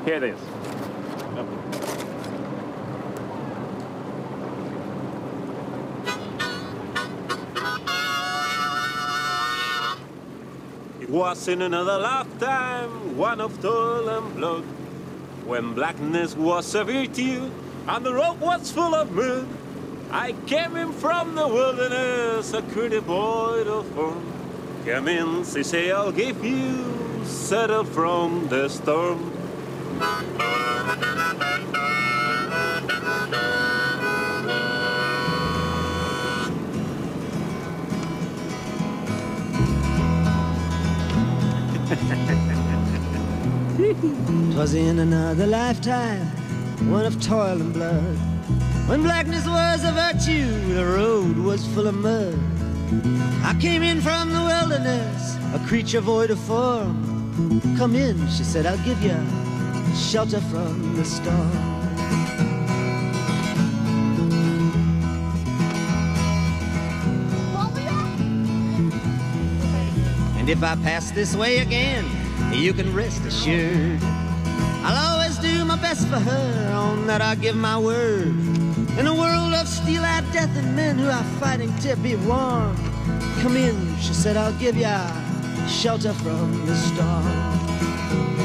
Here it is. It was in another lifetime, one of toil and blood, when blackness was a virtue and the road was full of mud. I came in from the wilderness, a pretty boy to form. Come in, say I'll give you, settle from the storm. Twas in another lifetime, one of toil and blood, when blackness was a virtue, the road was full of mud. I came in from the wilderness, a creature void of form. Come in, she said, I'll give you shelter from the storm. And if I pass this way again, you can rest assured I'll always do my best for her, on that I give my word. In a world of steel-eyed death and men who are fighting to be warm, come in, she said, I'll give ya shelter from the storm.